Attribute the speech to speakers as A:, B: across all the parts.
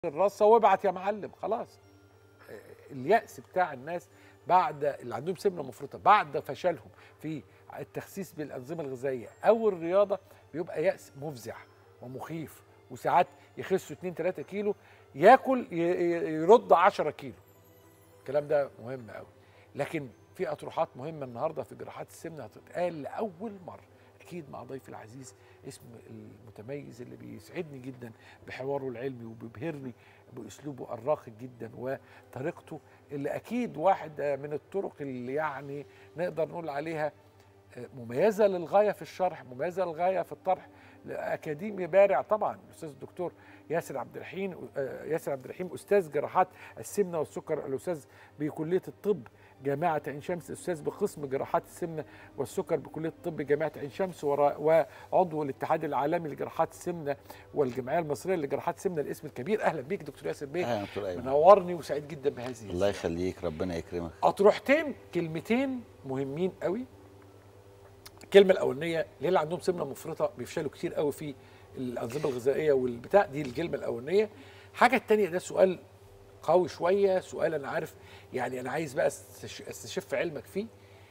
A: الرصه وابعت يا معلم خلاص. اليأس بتاع الناس بعد اللي عندهم سمنه مفرطه بعد فشلهم في التخسيس بالانظمه الغذائيه او الرياضه بيبقى يأس مفزع ومخيف، وساعات يخسوا 2 3 كيلو ياكل يرد 10 كيلو. الكلام ده مهم قوي. لكن في اطروحات مهمه النهارده في جراحات السمنه هتتقال لاول مره اكيد مع ضيفي العزيز اسم المتميز اللي بيسعدني جدا بحواره العلمي وبيبهرني باسلوبه الراقي جدا وطريقته اللي اكيد واحده من الطرق اللي يعني نقدر نقول عليها مميزه للغايه في الشرح، مميزه للغايه في الطرح. اكاديمي بارع طبعا الاستاذ الدكتور ياسر عبد الرحيم استاذ جراحات السمنه والسكر، الاستاذ بكليه الطب جامعه عين شمس، استاذ بقسم جراحات السمنه والسكر بكليه الطب جامعه عين شمس، وعضو الاتحاد العالمي لجراحات السمنه والجمعيه المصريه لجراحات السمنه الاسم الكبير. اهلا بيك دكتور ياسر بيه.
B: اهلا دكتور ايمن،
A: منورني وسعيد جدا بهذه.
B: الله يخليك، ربنا يكرمك.
A: اطروحتين كلمتين مهمين قوي. الكلمه الاولانيه للي عندهم سمنه مفرطه بيفشلوا كتير قوي في الانظمه الغذائيه والبتاع دي، الكلمه الاولانيه. الحاجه الثانيه ده سؤال قوي شويه، سؤال انا عارف يعني انا عايز بقى استشف علمك فيه.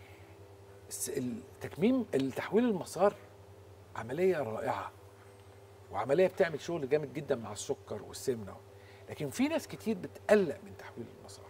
A: تحويل المسار عمليه رائعه وعمليه بتعمل شغل جامد جدا مع السكر والسمنه، لكن في ناس كتير بتقلق من تحويل المسار.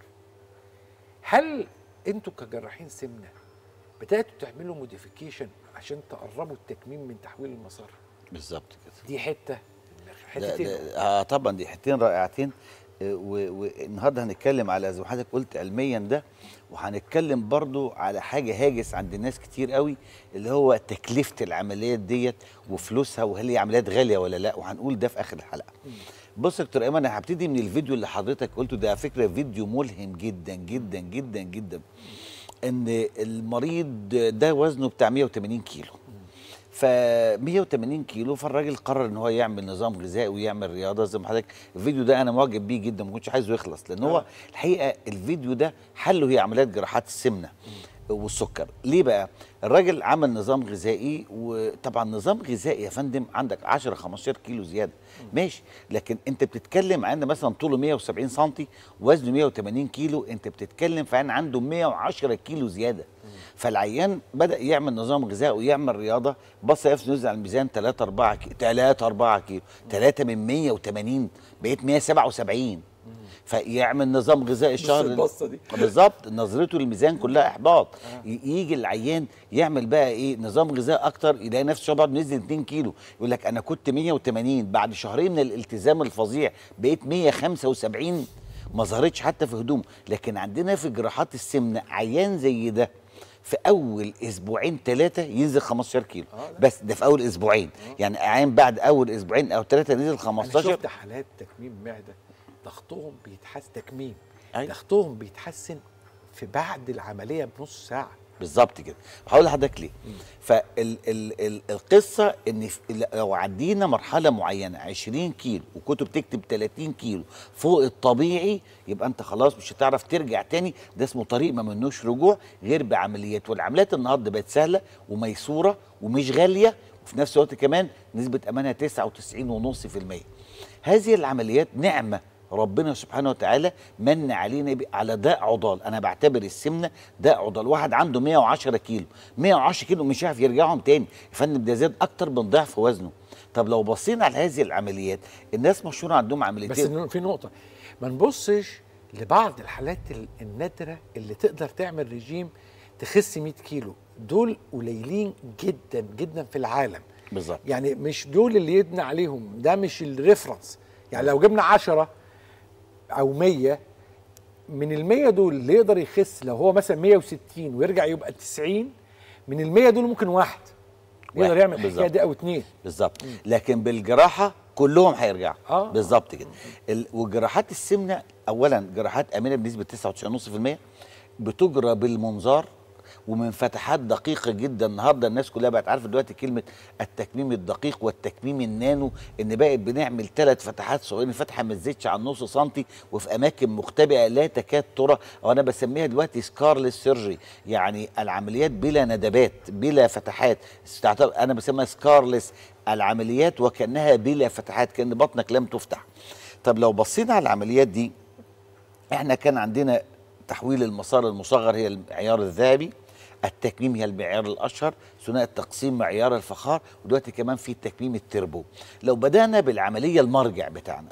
A: هل انتوا كجراحين سمنه بدأتوا تعملوا موديفيكيشن عشان تقربوا التكميم من تحويل المسار؟
B: بالظبط كده.
A: دي حتتين.
B: طبعا دي حتتين رائعتين. والنهارده هنتكلم على زي ما حضرتك قلت علميا ده، وهنتكلم برضو على حاجه هاجس عند الناس كتير قوي اللي هو تكلفه العمليات ديت وفلوسها، وهل هي عمليات غاليه ولا لا، وهنقول ده في اخر الحلقه. بص يا دكتور ايمن، انا هبتدي من الفيديو اللي حضرتك قلته ده. على فكره فيديو ملهم جدا جدا جدا جدا. ان المريض ده وزنه بتاع 180 كيلو، ف 180 كيلو، فالراجل قرر ان هو يعمل نظام غذائي ويعمل رياضه زي ما حضرتك. الفيديو ده انا معجب بيه جدا، ما كنتش عايزه يخلص، لان هو الحقيقه الفيديو ده حله هي عمليات جراحات السمنه والسكر. ليه بقى؟ الراجل عمل نظام غذائي، وطبعا نظام غذائي يا فندم عندك 10 15 كيلو زياده ماشي، لكن انت بتتكلم عن مثلا طوله 170 سم وزنه 180 كيلو، انت بتتكلم في عن عنده 110 كيلو زياده. فالعيان بدا يعمل نظام غذائي ويعمل رياضه، بص نفسه نزل على الميزان 3 4 كيلو 3 من 180 بقيت 177. فيعمل نظام غذائي الشهر
A: البصه دي
B: بالظبط، نظرته للميزان كلها احباط. يجي العيان يعمل بقى ايه نظام غذائي اكتر، يلاقي نفسه شهر بعد نزل 2 كيلو، يقول لك انا كنت 180 بعد شهرين من الالتزام الفظيع بقيت 175. ما ظهرتش حتى في هدومه. لكن عندنا في جراحات السمنه عيان زي ده في اول اسبوعين 3 ينزل 15 كيلو بس، ده في اول اسبوعين. يعني عيان بعد اول اسبوعين او 3 نزل 15.
A: انا شفت حالات تكميم معده ضغطهم بيتحسن، ضغطهم بيتحسن في بعد العمليه بنص ساعه
B: بالظبط كده. هقول لحضرتك ليه. فالقصه ان لو عدينا مرحله معينه 20 كيلو وكنت بتكتب 30 كيلو فوق الطبيعي، يبقى انت خلاص مش هتعرف ترجع تاني. ده اسمه طريق ما منوش رجوع غير بعمليات، والعمليات النهارده بقت سهله وميسوره ومش غاليه، وفي نفس الوقت كمان نسبه امانها 99.5%. هذه العمليات نعمه ربنا سبحانه وتعالى من علينا على داء عضال. انا بعتبر السمنه داء عضال. واحد عنده 110 كيلو 110 كيلو مش عارف يرجعهم تاني يا فندم، ده زاد اكتر من ضعف وزنه. طب لو بصينا على هذه العمليات، الناس مشهوره عندهم عمليتين.
A: بس في نقطه ما نبصش لبعض الحالات النادره اللي تقدر تعمل رجيم تخس 100 كيلو. دول قليلين جدا جدا في العالم
B: بالظبط.
A: يعني مش دول اللي يبنى عليهم، ده مش الريفرنس. يعني لو جبنا 10 او 100 من ال100 دول اللي يقدر يخس، لو هو مثلا 160 ويرجع يبقى 90، من ال100 دول ممكن واحد يقدر يعمل الحكايه دي او 2
B: بالظبط. لكن بالجراحه كلهم هيرجعوا بالظبط كده. وجراحات السمنه اولا جراحات امنه بنسبه 99.5%، بتجرى بالمنظار ومن فتحات دقيقه جدا. النهارده الناس كلها بقت عارفه دلوقتي كلمه التكميم الدقيق والتكميم النانو، ان بقت بنعمل 3 فتحات صغيرين، الفتحه ما تزيدش عن نص سنتي وفي اماكن مختبئه لا تكاد ترى، او انا بسميها دلوقتي سكارلس سيرجري، يعني العمليات بلا ندبات بلا فتحات. انا بسميها سكارلس العمليات وكانها بلا فتحات، كان بطنك لم تفتح. طب لو بصينا على العمليات دي، احنا كان عندنا تحويل المسار المصغر هي المعيار الذهبي، التكميم هي المعيار الاشهر، ثنائي التقسيم معيار الفخار، ودلوقتي كمان في تكميم التربو. لو بدانا بالعمليه المرجع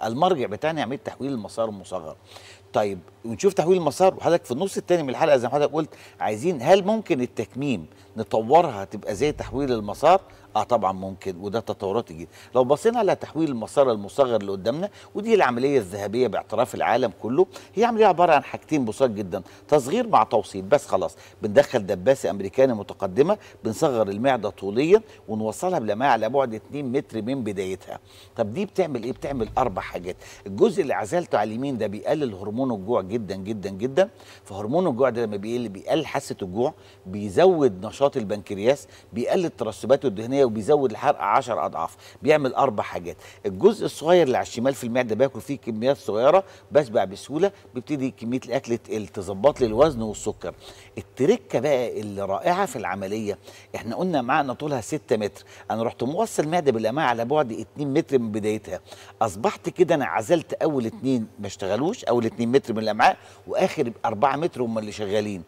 B: بتاعنا عمليه تحويل المسار المصغر. طيب ونشوف تحويل المسار، وحضرتك في النص الثاني من الحلقه زي ما حضرتك قلت عايزين هل ممكن التكميم نطورها تبقى زي تحويل المسار؟ طبعا ممكن، وده تطورات جديده. لو بصينا على تحويل المسار المصغر اللي قدامنا، ودي العمليه الذهبيه باعتراف العالم كله، هي عمليه عباره عن حاجتين بسيط جدا، تصغير مع توصيل بس. خلاص بندخل دباسه امريكانيه متقدمه، بنصغر المعده طوليا ونوصلها بالامعاء على بعد 2 متر من بدايتها. طب دي بتعمل ايه؟ بتعمل 4 حاجات. الجزء اللي عزلته على اليمين ده بيقلل هرمون الجوع جدا جدا جدا. فهرمون الجوع ده لما بيقلل حاسه الجوع، بيزود نشاط البنكرياس، بيقلل ترسباته الدهنيه، وبيزود الحرق 10 اضعاف. بيعمل 4 حاجات. الجزء الصغير اللي على الشمال في المعده باكل فيه كميات صغيره بشبع بسهوله، بيبتدي كميه الاكل تظبط لي الوزن والسكر. التركه بقى اللي رائعه في العمليه، احنا قلنا معنا طولها 6 متر، انا رحت موصل المعده بالامعاء على بعد 2 متر من بدايتها. اصبحت كده انا عزلت اول 2 ما اشتغلوش، اول 2 متر من الامعاء، واخر 4 متر هم اللي شغالين.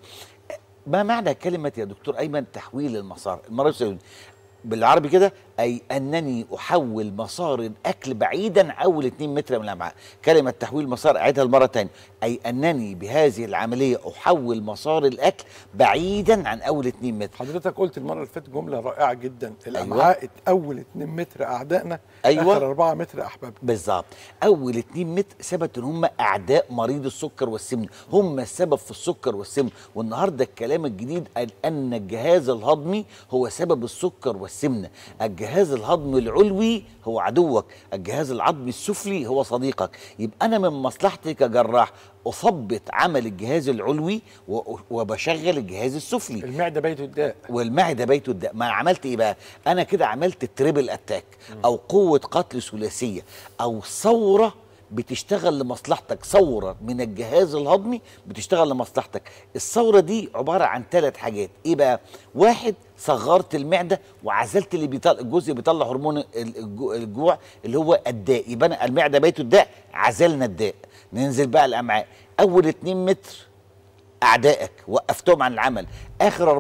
B: ما معنى كلمه يا دكتور ايمن تحويل المسار؟ المره بالعربي كده أي أنني أحول مسار الأكل بعيدا عن أول 2 متر من الأمعاء. كلمة تحويل مسار أعيدها المرة تانية، أي أنني بهذه العملية أحول مسار الأكل بعيدا عن أول 2 متر.
A: حضرتك قلت المرة اللي فاتت جملة رائعة جدا، الأمعاء أول 2 متر أعدائنا، آخر 4 متر أحبابنا.
B: بالظبط، أول 2 متر ثبت إن هم أعداء مريض السكر والسمنة، هم السبب في السكر والسمنة. والنهارده الكلام الجديد أن الجهاز الهضمي هو سبب السكر والسمنة. الجهاز الهضمي العلوي هو عدوك، الجهاز العظمي السفلي هو صديقك. يبقى أنا من مصلحتي كجراح أثبط عمل الجهاز العلوي وبشغل الجهاز السفلي.
A: المعدة بيت الداء،
B: والمعدة بيت الداء. ما عملت إيه بقى؟ أنا كده عملت تريبل أتاك، أو قوة قتل ثلاثية، أو ثورة بتشتغل لمصلحتك. ثورة من الجهاز الهضمي بتشتغل لمصلحتك. الثورة دي عبارة عن 3 حاجات. إيه بقى؟ 1، صغرت المعدة وعزلت اللي الجزء بيطلع هرمون الجوع اللي هو الداء. يبقى المعدة بيت الداء، عزلنا الداء. ننزل بقى الأمعاء، أول 2 متر أعدائك وقفتهم عن العمل، آخر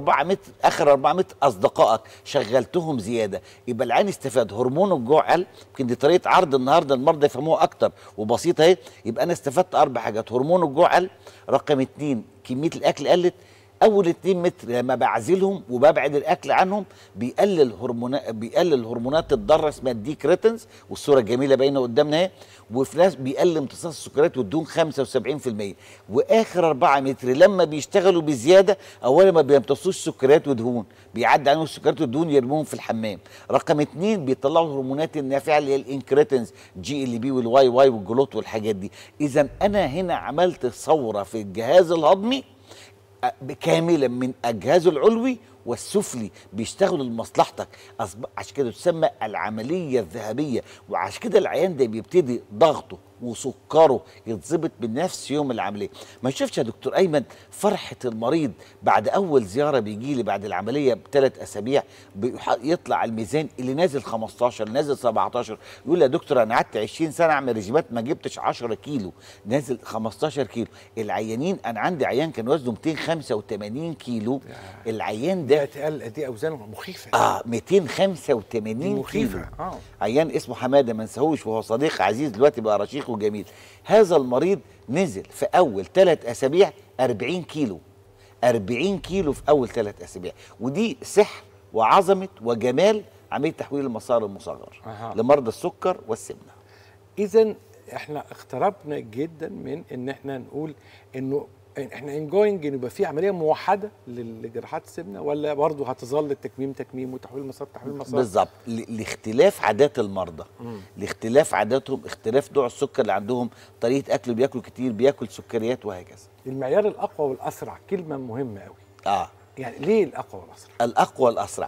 B: 4 متر أصدقائك شغلتهم زيادة. يبقى العين استفاد، هرمون الجوع قل. يمكن دي طريقة عرض النهارده المرضى يفهموها أكتر وبسيطة أهي. يبقى أنا استفدت 4 حاجات، هرمون الجوع قل، رقم 2 كمية الأكل قلت، اول 2 متر لما بعزلهم وببعد الاكل عنهم بيقلل هرمونات الضاره اسمها الديكريتنز، والصوره الجميله باينه قدامنا اهي. وفي ناس بيقلل امتصاص السكريات والدهون 75%. واخر 4 متر لما بيشتغلوا بزياده، اولا ما بيمتصوش سكريات ودهون، بيعدي عنهم السكريات والدهون يرموهم في الحمام. رقم 2 بيطلعوا الهرمونات النافعه اللي هي الانكريتنز، GLB والواي والجلوت والحاجات دي. اذا انا هنا عملت ثوره في الجهاز الهضمي كاملا، من الجهاز العلوي والسفلي بيشتغلوا لمصلحتك. عشان كده تسمى العمليه الذهبيه. وعشان كده العيان ده بيبتدي ضغطه وسكره يتظبط بنفس يوم العمليه. ما شفتش يا دكتور ايمن فرحه المريض بعد اول زياره بيجي لي بعد العمليه ب3 اسابيع، يطلع الميزان اللي نازل 15 نازل 17، يقول لي يا دكتور انا قعدت 20 سنه اعمل ريجيمات ما جبتش 10 كيلو، نازل 15 كيلو. العيانين انا عندي عيان كان وزنه 285 كيلو، العيان ده
A: دي اوزانه مخيفه.
B: 285
A: مخيفه.
B: كيلو. عيان اسمه حماده ما انساهوش، وهو صديق عزيز دلوقتي بقى رشيق وجميل. هذا المريض نزل في اول 3 اسابيع 40 كيلو، 40 كيلو في اول 3 اسابيع. ودي سحر وعظمه وجمال عمليه تحويل المسار المصغر لمرضى السكر والسمنه.
A: اذا احنا اقتربنا جدا من ان احنا نقول انه احنا انجوينج ان يبقى في عمليه موحده لجراحات السمنه، ولا برضه هتظل التكميم تكميم وتحويل مسار تحويل مسار؟
B: بالظبط، لاختلاف عادات المرضى، لاختلاف عاداتهم، اختلاف نوع السكر اللي عندهم، طريقه اكله، بياكلوا كتير، بياكل سكريات وهكذا.
A: المعيار الاقوى والاسرع كلمه مهمه قوي. يعني ليه الاقوى والاسرع؟
B: الاقوى والاسرع.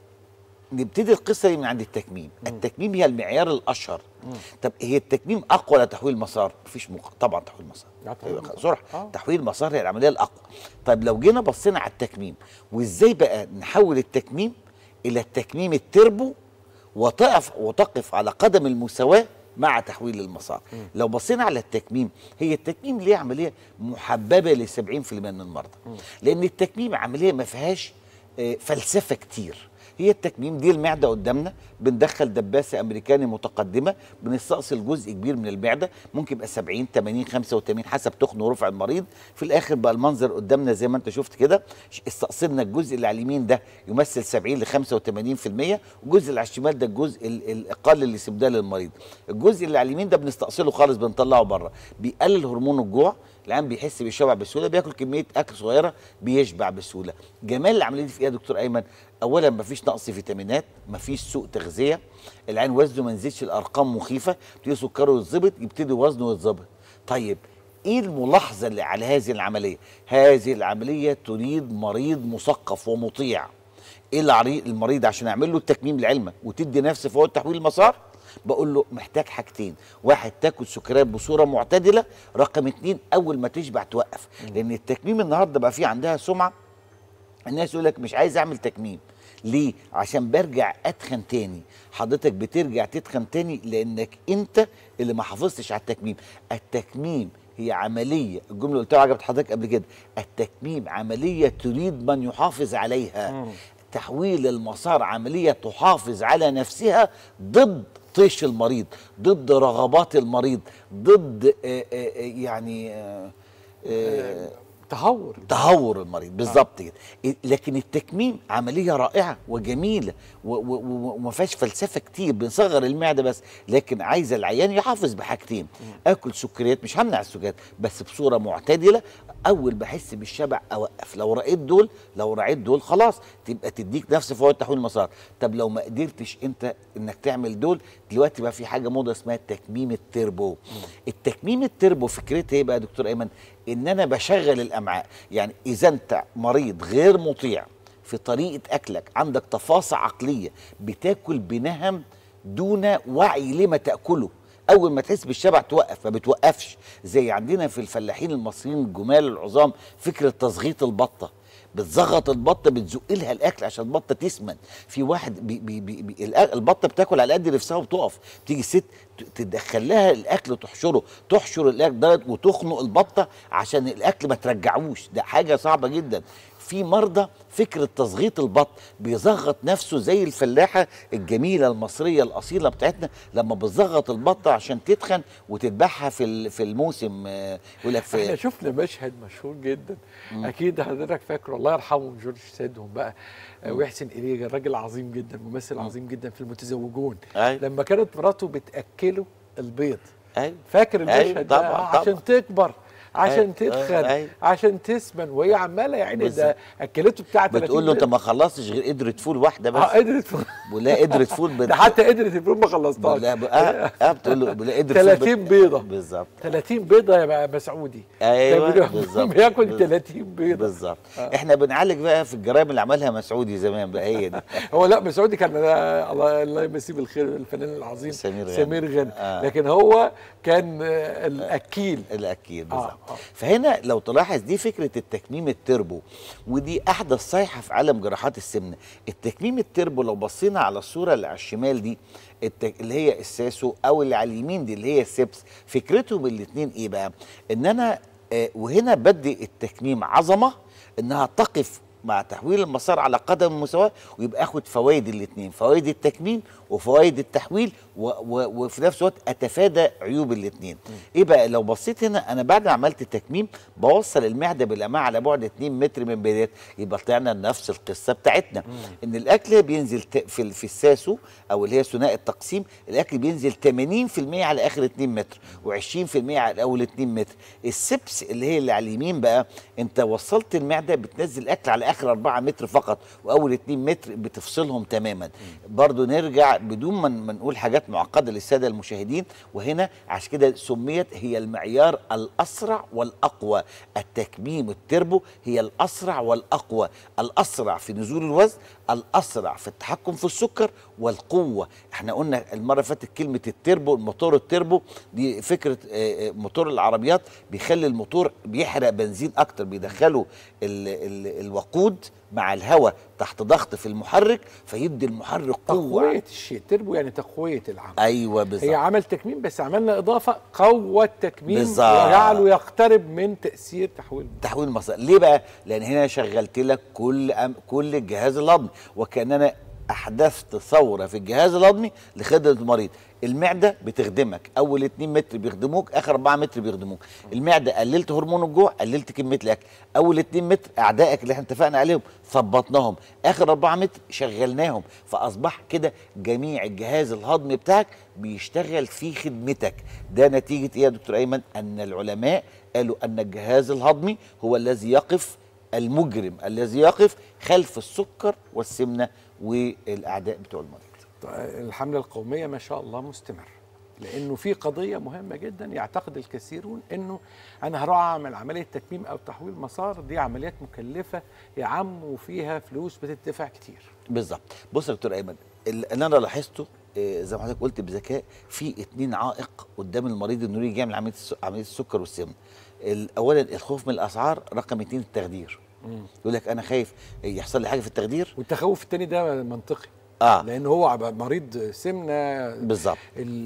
B: نبتدي القصه دي من عند التكميم. التكميم هي المعيار الاشهر. طب هي التكميم اقوى ولا تحويل مسار؟ مفيش طبعا تحويل مسار. صراحه تحويل مسار هي العمليه الاقوى. طيب لو جينا بصينا على التكميم وازاي بقى نحول التكميم الى التكميم التربو وتقف على قدم المساواه مع تحويل المسار. لو بصينا على التكميم، هي التكميم ليه عمليه محببه ل 70% من المرضى، لان التكميم عمليه ما فيهاش فلسفه كتير. هي التكميم دي المعده قدامنا، بندخل دباسه امريكاني متقدمه، بنستأصل جزء كبير من المعده، ممكن يبقى 70 80 85 حسب تخن ورفع المريض. في الاخر بقى المنظر قدامنا زي ما انت شفت كده، استأصلنا الجزء اللي على اليمين ده يمثل 70 ل 85%، والجزء اللي على الشمال ده الجزء الاقل اللي سيبناه للمريض. الجزء اللي على اليمين ده بنستأصله خالص، بنطلعه بره، بيقلل هرمون الجوع، العيان بيحس بالشبع بسهوله، بياكل كميه اكل صغيره بيشبع بسهوله. جمال العمليه دي في ايه يا دكتور ايمن؟ اولا مفيش نقص فيتامينات، مفيش سوء تغذيه، العين وزنه ما نزلش الارقام مخيفه، يبتدي سكره يتظبط، يبتدي وزنه يتظبط. طيب ايه الملاحظه اللي على هذه العمليه؟ هذه العمليه تريد مريض مثقف ومطيع. ايه المريض عشان اعمل له التكميم لعلمك وتدي نفس فوق تحويل المسار؟ بقول له محتاج حاجتين، واحد تاكل سكريات بصوره معتدله، رقم 2 اول ما تشبع توقف. لان التكميم النهارده بقى فيه عندها سمعه، الناس يقول لك مش عايز اعمل تكميم. ليه؟ عشان برجع اتخن تاني. حضرتك بترجع تتخن تاني لانك انت اللي ما حافظتش على التكميم. التكميم هي عمليه، الجمله اللي قلتها عجبت حضرتك قبل كده، التكميم عمليه تريد من يحافظ عليها. تحويل المسار عمليه تحافظ على نفسها ضد طيش المريض، ضد رغبات المريض، ضد تهور المريض بالظبط كده. لكن التكميم عمليه رائعه وجميله وما فيهاش فلسفه كتير، بنصغر المعده بس، لكن عايزه العيان يحافظ بحاجتين، اكل سكريات، مش همنع السكريات بس بصوره معتدله، اول بحس بالشبع اوقف. لو رأيت دول خلاص تبقى تديك نفس فوائد تحويل المسار. طب لو ما قدرتش انت انك تعمل دول، دلوقتي بقى في حاجه موضه اسمها التكميم التربو. التكميم التربو فكرتها ايه بقى يا دكتور ايمن؟ ان انا بشغل الامعاء. يعني اذا انت مريض غير مطيع في طريقه اكلك، عندك تفاصيل عقليه، بتاكل بنهم دون وعي لما تاكله، اول ما تحس بالشبع توقف، ما بتوقفش. زي عندنا في الفلاحين المصريين الجمال العظام فكره تصغيط البطه، بتزغط البطه، بتزق لها الاكل عشان البطه تسمن. في واحد البطه بتاكل على قد نفسها وبتقف، بتيجي الست تدخل لها الاكل، تحشر الاكل ده وتخنق البطه عشان الاكل ما ترجعوش. ده حاجه صعبه جدا. في مرضى فكره تصغيط البط، بيزغط نفسه زي الفلاحه الجميله المصريه الاصيله بتاعتنا لما بتزغط البطه عشان تتخن وتذبحها في الموسم. يقول لك
A: احنا شفنا مشهد مشهور جدا، اكيد حضرتك فاكره، الله يرحمه جورج سيدهم بقى، ويحسن اليه، الراجل عظيم جدا، ممثل عظيم جدا في المتزوجون. لما كانت مراته بتاكله البيض، فاكر المشهد ده؟ عشان تكبر، عشان تتخن، عشان تسمن، وهي عماله يعني ده اكلته بتاع 30
B: بتقول له انت ما خلصتش غير قدره فول واحده بس.
A: قدره فول
B: ولا قدره فول
A: ده حتى قدره الفول ما خلصتهاش.
B: بتقول له بلا قدره
A: 30 بيضه
B: بالظبط،
A: 30 بيضه يا مسعودي.
B: ايوه بالظبط،
A: بياكل 30 بيضه
B: بالظبط. احنا بنعالج بقى في الجرائم اللي عملها مسعودي زمان بقى، هي دي.
A: هو لا، مسعودي كان الله يمسيه بالخير، الفنان العظيم سمير غانم. لكن هو كان الاكيل
B: بالظبط. فهنا لو تلاحظ دي فكره التكميم التربو، ودي احدث صيحه في عالم جراحات السمنه. التكميم التربو لو بصينا على الصوره اللي على الشمال دي اللي هي الساسو، او اللي على اليمين دي اللي هي السبس، فكرتهم الاثنين ايه بقى؟ ان انا وهنا بدي التكميم عظمه انها تقف مع تحويل المسار على قدم مساواة، ويبقى اخد فوائد الاثنين، فوائد التكميم وفوائد التحويل، وفي نفس الوقت اتفادى عيوب الاثنين. ايه بقى؟ لو بصيت هنا، انا بعد ما عملت التكميم بوصل المعده بالامعاء على بعد 2 متر من بدايتها، يبقى طلعنا نفس القصه بتاعتنا. ان الاكل بينزل في الساسو او اللي هي ثنائي التقسيم، الاكل بينزل 80% على اخر 2 متر و20% على اول 2 متر. السبس اللي هي اللي على اليمين بقى، انت وصلت المعده بتنزل الاكل على اخر 4 متر فقط، واول 2 متر بتفصلهم تماما. برضو نرجع بدون ما نقول حاجات معقده للساده المشاهدين، وهنا عشان كده سميت هي المعيار الاسرع والاقوى. التكميم التربو هي الاسرع والاقوى، الاسرع في نزول الوزن، الاسرع في التحكم في السكر، والقوه. احنا قلنا المره اللي فاتت كلمه التربو، الموتور التربو دي فكره موتور العربيات بيخلي الموتور بيحرق بنزين اكتر، بيدخلوا الوقود مع الهواء تحت ضغط في المحرك فيدي المحرك قوه.
A: تقويه الشيء، تربو يعني تقويه العمل.
B: ايوه بالظبط،
A: هي عمل تكميم بس عملنا اضافه قوه التكميم
B: بالظبط،
A: وجعله يقترب من تاثير
B: تحويل المسار. ليه بقى؟ لان هنا شغلت لك كل الجهاز الهضمي، وكاننا احدثت ثوره في الجهاز الهضمي لخدمه المريض. المعده بتخدمك، اول 2 متر بيخدموك، اخر 4 متر بيخدموك. المعده قللت هرمون الجوع، قللت كميه الاكل. اول 2 متر اعدائك اللي احنا اتفقنا عليهم ثبطناهم، اخر 4 متر شغلناهم، فاصبح كده جميع الجهاز الهضمي بتاعك بيشتغل في خدمتك. ده نتيجه ايه يا دكتور ايمن؟ ان العلماء قالوا ان الجهاز الهضمي هو الذي يقف، المجرم الذي يقف خلف السكر والسمنه والاعداء بتوع المريض.
A: الحملة القومية ما شاء الله مستمر، لأنه في قضية مهمة جدا يعتقد الكثيرون أنه أنا هروح أعمل عملية تكميم أو تحويل مسار، دي عمليات مكلفة يا عم وفيها فلوس بتدفع كتير.
B: بالظبط. بص يا دكتور أيمن، اللي أنا لاحظته زي ما حضرتك قلت بذكاء، في 2 عائق قدام المريض إنه يجي يعمل عملية السكر والسمنة. أولا الخوف من الأسعار، رقم 2 التخدير. يقول لك أنا خايف يحصل لي حاجة في التخدير.
A: والتخوف التاني ده منطقي، لان هو مريض سمنه
B: بالظبط،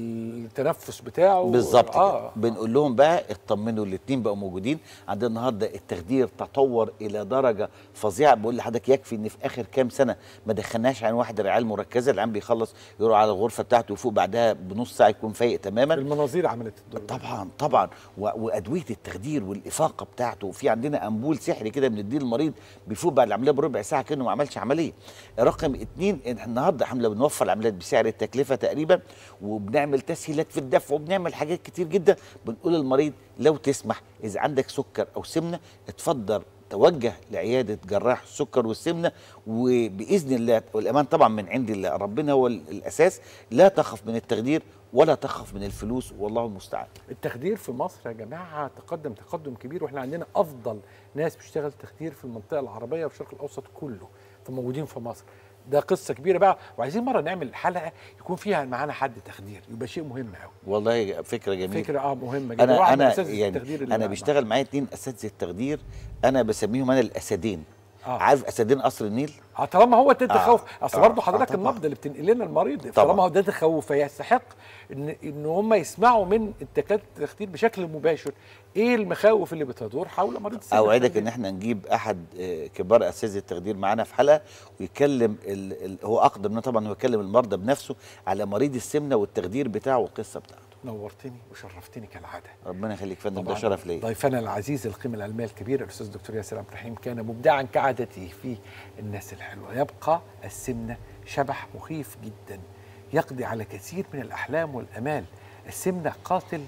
A: التنفس بتاعه
B: بالظبط بنقول لهم بقى اطمنوا، الاثنين بقوا موجودين عندنا النهارده. التخدير تطور الى درجه فظيعه. بقول لحضرتك يكفي ان في اخر كام سنه ما دخلناش عن واحد رعايه مركزه، العيان بيخلص يروح على الغرفه بتاعته ويفوق بعدها بنص ساعه يكون فايق تماما.
A: المناظير عملت الدور
B: طبعا وادويه التخدير والافاقه بتاعته. وفي عندنا امبول سحري كده بنديه للمريض بيفوق بعد العمليه بربع ساعه كانه ما عملش عمليه. رقم 2 النهارده احنا بنوفر العمليات بسعر التكلفه تقريبا، وبنعمل تسهيلات في الدفع، وبنعمل حاجات كتير جدا. بنقول للمريض لو تسمح اذا عندك سكر او سمنه اتفضل توجه لعياده جراح السكر والسمنه، وباذن الله والامان طبعا من عند الله، ربنا هو الاساس. لا تخف من التخدير ولا تخف من الفلوس، والله المستعان.
A: التخدير في مصر يا جماعه تقدم كبير، واحنا عندنا افضل ناس بتشتغل تخدير في المنطقه العربيه والشرق الاوسط كله فموجودين في مصر. ده قصه كبيره بقى، وعايزين مره نعمل حلقه يكون فيها معانا حد تخدير، يبقى شيء مهم قوي.
B: والله فكره جميله،
A: فكره مهمه جدا.
B: انا بيشتغل معايا 2 اساتذه التخدير، انا بسميهم انا الاسدين. عارف اسدين قصر النيل؟
A: طالما هو ده تخوف، اصل برضه حضرتك النبض اللي بتنقل لنا المريض، طالما هو ده تخوف فيستحق ان هم يسمعوا من الدكاتره التخدير بشكل مباشر ايه المخاوف اللي بتدور حول مريض السمنه.
B: اوعدك ان احنا نجيب احد كبار اساتذه التخدير معانا في حلقه ويتكلم هو اقدم منه طبعا، هو يكلم المرضى بنفسه على مريض السمنه والتخدير بتاعه والقصه بتاعته.
A: نورتني وشرفتني كالعاده.
B: ربنا يخليك يا فندم، ده شرف ليا.
A: ضيفنا العزيز القيمه العلميه الكبيره الاستاذ الدكتور ياسر عبد الرحيم كان مبدعا كعادته في الناس الحلوه. يبقى السمنه شبح مخيف جدا يقضي على كثير من الاحلام والامال. السمنه قاتل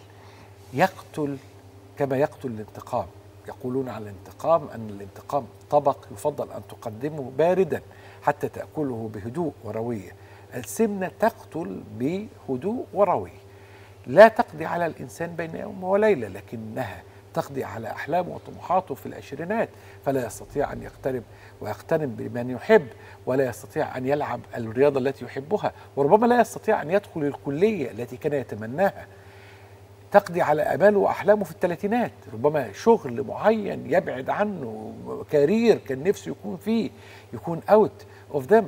A: يقتل كما يقتل الانتقام. يقولون على الانتقام ان الانتقام طبق يفضل ان تقدمه باردا حتى تاكله بهدوء ورويه. السمنه تقتل بهدوء ورويه، لا تقضي على الإنسان بين يوم وليلة، لكنها تقضي على أحلامه وطموحاته في العشرينات، فلا يستطيع أن يقترب ويقترب بمن يحب، ولا يستطيع أن يلعب الرياضة التي يحبها، وربما لا يستطيع أن يدخل الكلية التي كان يتمناها. تقضي على آماله وأحلامه في الثلاثينات، ربما شغل معين يبعد عنه، كارير كان نفسه يكون فيه يكون اوت اوف ذم.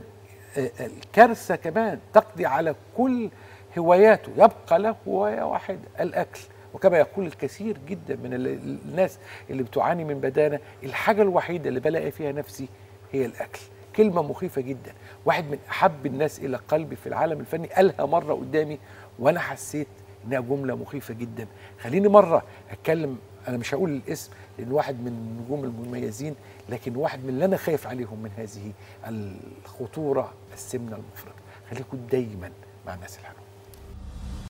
A: الكارثة كمان تقضي على كل هواياته، يبقى له هواية واحدة الأكل. وكما يقول الكثير جدا من الناس اللي بتعاني من بدانة، الحاجة الوحيدة اللي بلاقي فيها نفسي هي الأكل. كلمة مخيفة جدا. واحد من أحب الناس إلى قلبي في العالم الفني قالها مرة قدامي وأنا حسيت إنها جملة مخيفة جدا. خليني مرة أتكلم، أنا مش هقول الاسم لأن واحد من النجوم المميزين، لكن واحد من اللي أنا خايف عليهم من هذه الخطورة، السمنة المفرطة. خليكم دايما مع الناس الحلوة.